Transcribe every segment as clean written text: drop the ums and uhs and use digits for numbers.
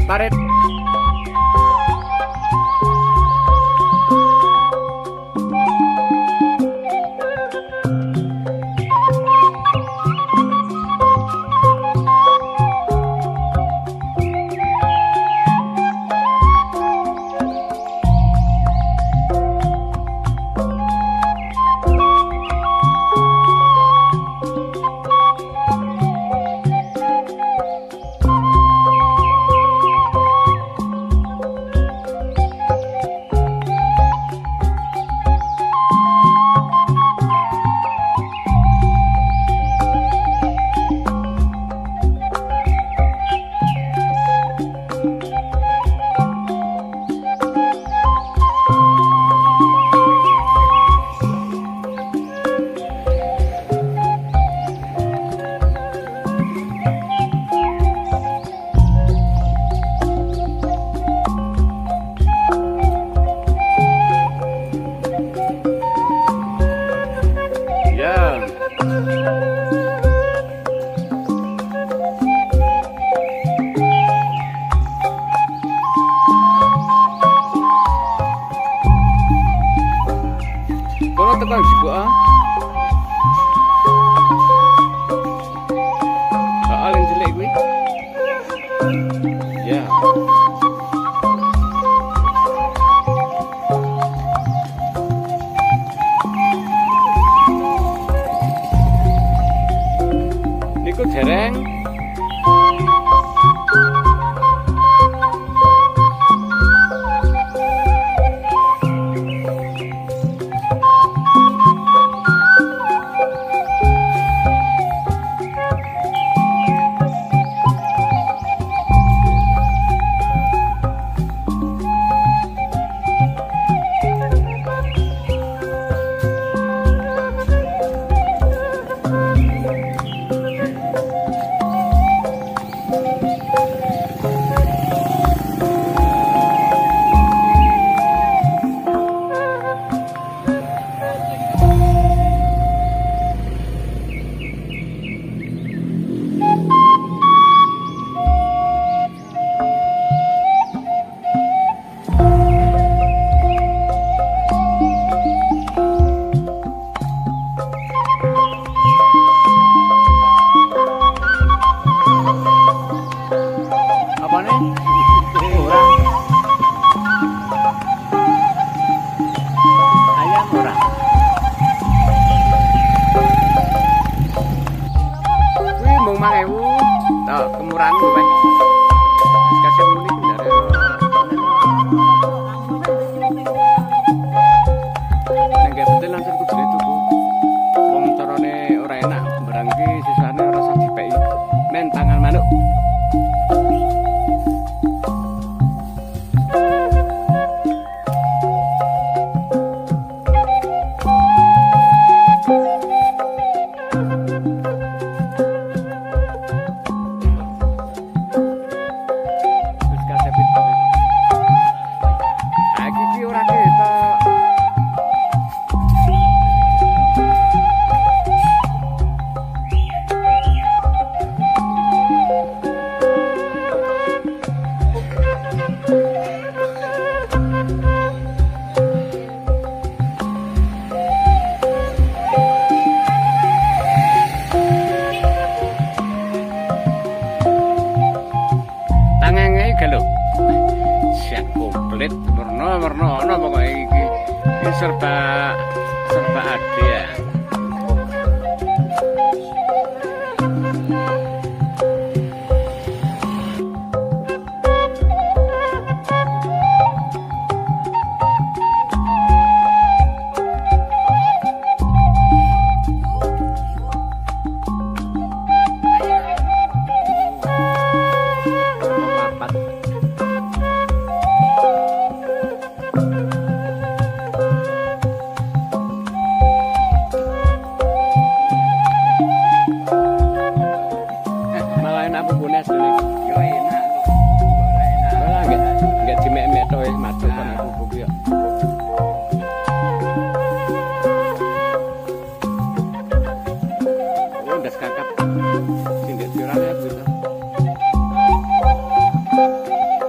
Parit. Kono tekan jigo ah. Soal yang jelek kuwi. Ya. Niku dereng. Kemurahan tuh kan. Kasih muni dari nggak betul langsung kudu tuku. Wong carane ora enak, barang iki sisane rasa dipeki. Men tangan manuk. Kalau siap komplit warna pokoknya ini serba ada ya. Kakak sing dirame gitu.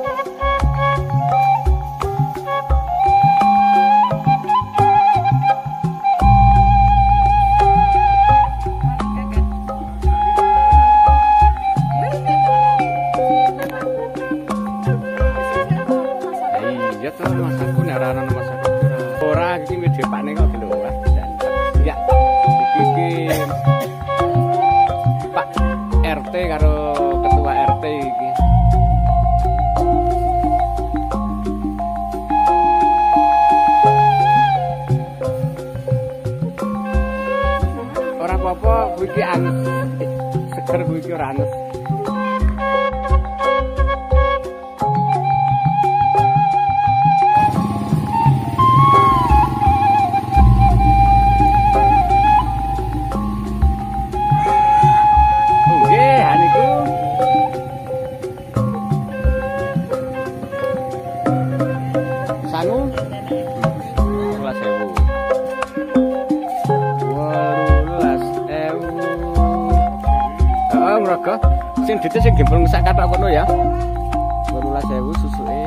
Sing dite sing gempol sak kathok kono ya. 18.000 susuke.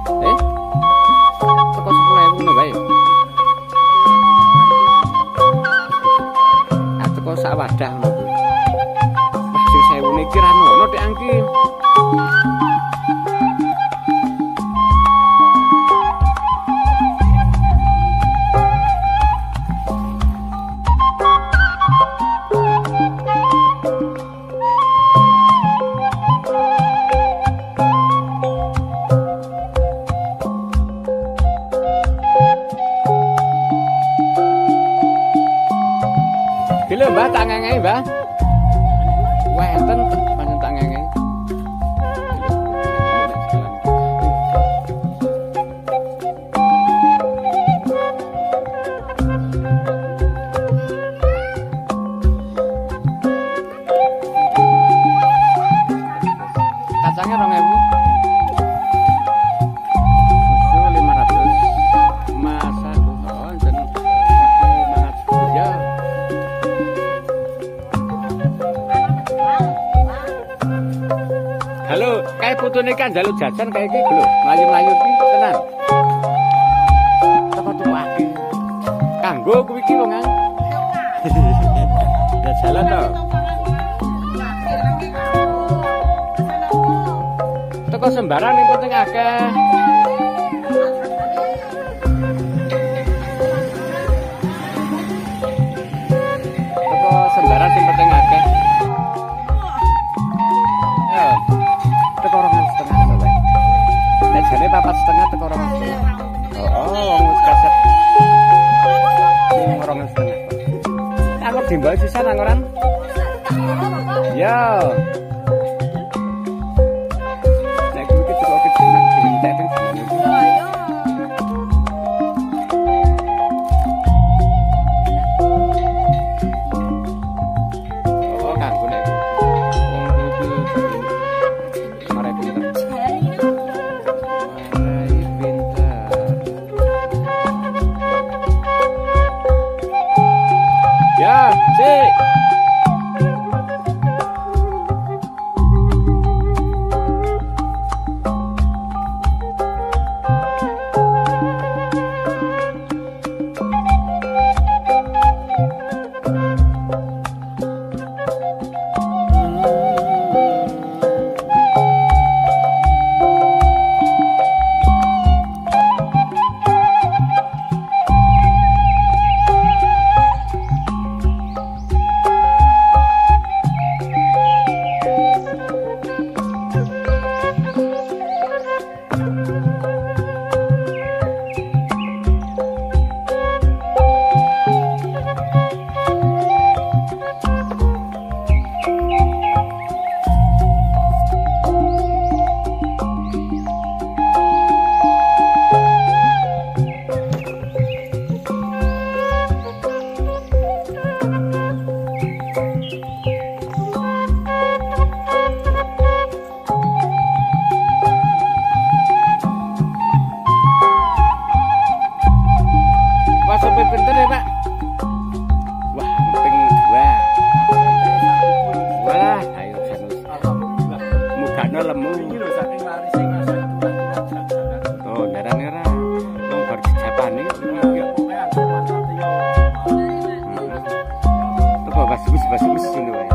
Teko 10.000 ngono bae. Teko sak wadah ngono kuwi. Wah sing 1.000 niki ra ono tek angki. Lho Mbah tak ngengei Mbah. Wenten pancen tak ngengei. Kacangnya 2.000. Susu 500. Masak enten 500 ya. Halo, kayak putune kan jaluk jajan kayak iki lho, mlayu-mlayu iki tenan. Teko tuwake. Kanggo kuwi iki wong an. Ya jalan to. Teko sembarang ning penting akeh. Teko sembarang sing penting akeh. Teko 2,5 bae. Nek jane 4,5 teko 2,5. Oh, wong wis kaset. Sing 2,5. Aku dimbal sisan anggoran. Yo. Nek kuwi teko kejeneng entek teng jeneng iki. Oh, kanggo nek wong iki ya, sik. Pinter ya Pak. Wah, penting 2. Wah, ayo janus. Mugane lemu. Oh, nera-nera. Wong bar dijapani. Teko bagus ngono wae.